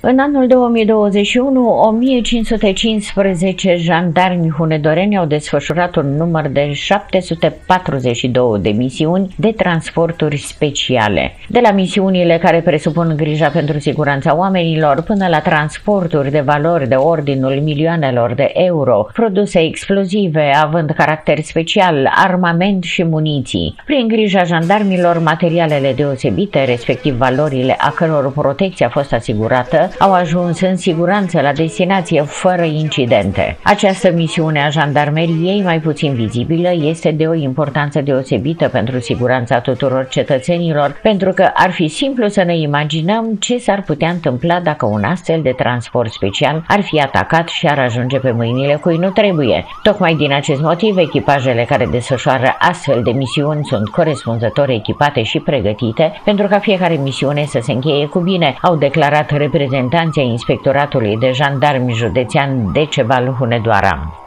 În anul 2021, 1515 jandarmi hunedoreni au desfășurat un număr de 742 de misiuni de transporturi speciale. De la misiunile care presupun grija pentru siguranța oamenilor până la transporturi de valori de ordinul milioanelor de euro, produse explozive având caracter special, armament și muniții. Prin grija jandarmilor, materialele deosebite, respectiv valorile a căror protecție a fost asigurată, au ajuns în siguranță la destinație fără incidente. Această misiune a jandarmeriei, mai puțin vizibilă, este de o importanță deosebită pentru siguranța tuturor cetățenilor, pentru că ar fi simplu să ne imaginăm ce s-ar putea întâmpla dacă un astfel de transport special ar fi atacat și ar ajunge pe mâinile cui nu trebuie. Tocmai din acest motiv, echipajele care desfășoară astfel de misiuni sunt corespunzător echipate și pregătite pentru ca fiecare misiune să se încheie cu bine, au declarat reprezentanții Inspectoratului de Jandarmi Județean Deceval Hunedoara.